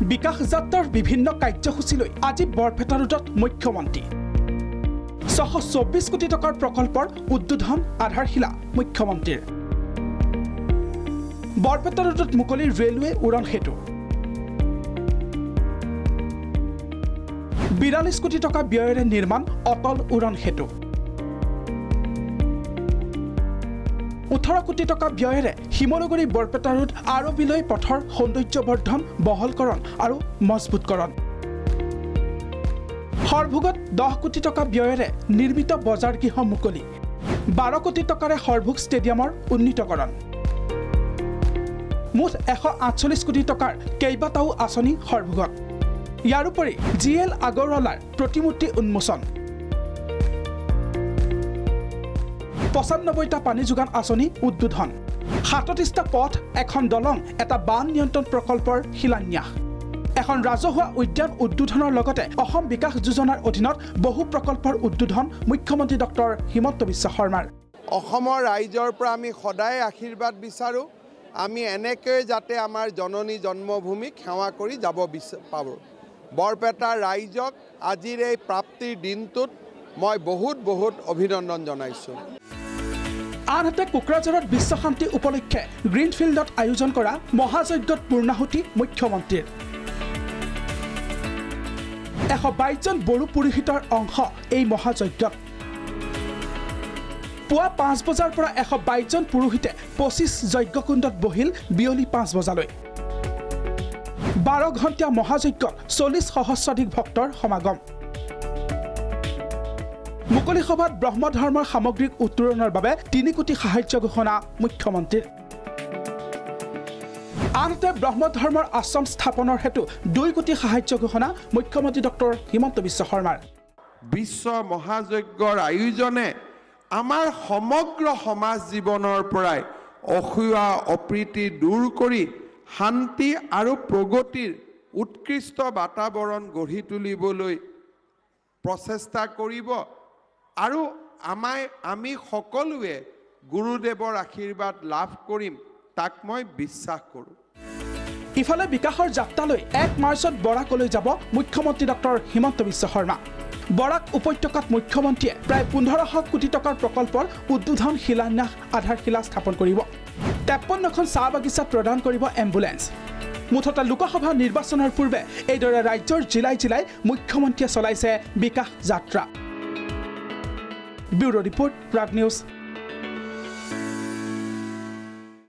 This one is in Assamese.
বিকাশ যাত্ৰাৰ বিভিন্ন কাৰ্যসূচীলৈ আজি বৰপেটা ৰোডত মুখ্যমন্ত্ৰী 624 কোটি টকাৰ প্ৰকল্পৰ উদ্বোধন আধাৰশিলা মুখ্যমন্ত্ৰীৰ বৰপেটা ৰোডত মুকলি ৰেলৱে উৰণ সেতু 42 কোটি টকা ব্যয়েৰে নিৰ্মাণ অটল উৰণ সেতু 18 কোটি টকা ব্যয়েৰে হিমনগৰী বৰপেটা ৰোড আৰবিলৈ পথৰ সৌন্দৰ্যবৰ্ধন বহলকৰণ আৰু মজবুতকৰণ হৰভোগত 10 কোটি টকা ব্যয়েৰে নিৰ্মিত বজাৰ গৃহ মুকলি 12 কোটি টকাৰে হৰভোগ ষ্টেডিয়ামৰ উন্নীতকৰণ মুঠ 148 কোটি টকাৰ কেইবাটাও আঁচনি হৰভোগত ইয়াৰ উপৰি জিএল আগৰৱালাৰ প্ৰতিমূৰ্তি উন্মোচন 95টা পানী যোগান আঁচনি উদ্বোধন 37টা পথ এখন দলং এটা বান নিয়ন্ত্ৰণ প্ৰকল্পৰ শিলান্যাস এখন ৰাজহুৱা উদ্যান উদ্বোধনৰ লগতে অসম বিকাশ যোজনাৰ অধীনত বহু প্ৰকল্পৰ উদ্বোধন মুখ্যমন্ত্ৰী ডক্টৰ হিমন্ত বিশ্ব শৰ্মাৰ অসমৰ ৰাইজৰ পৰা আমি সদায় আশীৰ্বাদ বিচাৰো আমি এনেকৈ যাতে আমাৰ জননী জন্মভূমিক সেৱা কৰি যাব পাব বৰপেটা ৰাইজক আজিৰ এই প্ৰাপ্তিৰ দিনটোত মই বহুত অভিনন্দন জনাইছো আনহাতে কোকৰাঝাৰত বিশ্ব শান্তি উপলক্ষে গ্ৰীণফিল্ডত আয়োজন কৰা মহাযজ্ঞত পূৰ্ণাহুতি মুখ্যমন্ত্ৰীৰ 122 জন বড়ো পুৰোহিতৰ অংশ এই মহাযজ্ঞত পুৱা 5 বজাৰ পৰা 122 জন পুৰোহিতে 25 যজ্ঞকুণ্ডত বহিল বিয়লি 5 বজালৈ 12 ঘণ্টীয়া মহাযজ্ঞত 40 সহস্ৰাধিক ভক্তৰ সমাগম মুকলি সভাত ব্ৰহ্ম ধৰ্মৰ সামগ্ৰিক উত্তৰণৰ বাবে 3 কোটি সাহায্য ঘোষণা মুখ্যমন্ত্ৰীৰ আনহাতে ব্ৰহ্ম ধৰ্মৰ আশ্ৰম স্থাপনৰ হেতু 2 কোটি সাহায্য ঘোষণা মুখ্যমন্ত্ৰী ডক্টৰ হিমন্ত বিশ্ব শৰ্মাৰ বিশ্ব মহাযজ্ঞৰ আয়োজনে আমাৰ সমগ্ৰ সমাজ জীৱনৰ পৰাই অসূয়া অপ্ৰীতি দূৰ কৰি শান্তি আৰু প্ৰগতিৰ উৎকৃষ্ট বাতাবৰণ গঢ়ি তুলিবলৈ প্ৰচেষ্টা কৰিব আৰু আমি সকলোৱে গুৰুদেৱৰ আশীৰ্বাদ লাভ কৰিম তাক মই বিশ্বাস কৰোঁ ইফালে বিকাশৰ যাত্ৰালৈ 1 মাৰ্চত বৰাকলৈ যাব মুখ্যমন্ত্ৰী ডক্টৰ হিমন্ত বিশ্ব শৰ্মা বৰাক উপত্যকাত মুখ্যমন্ত্ৰীয়ে প্ৰায় 1500 কোটি টকাৰ প্ৰকল্পৰ উদ্বোধন শিলান্যাস আধাৰশিলা স্থাপন কৰিব 53খন চাহ বাগিচা প্ৰদান কৰিব এম্বুলেন্স মুঠতে লোকসভা নিৰ্বাচনৰ পূৰ্বে এইদৰে ৰাজ্যৰ জিলাই মুখ্যমন্ত্ৰীয়ে চলাইছে বিকাশ যাত্ৰা ব্যুৰো ৰিপৰ্ট প্ৰাগ নিউজ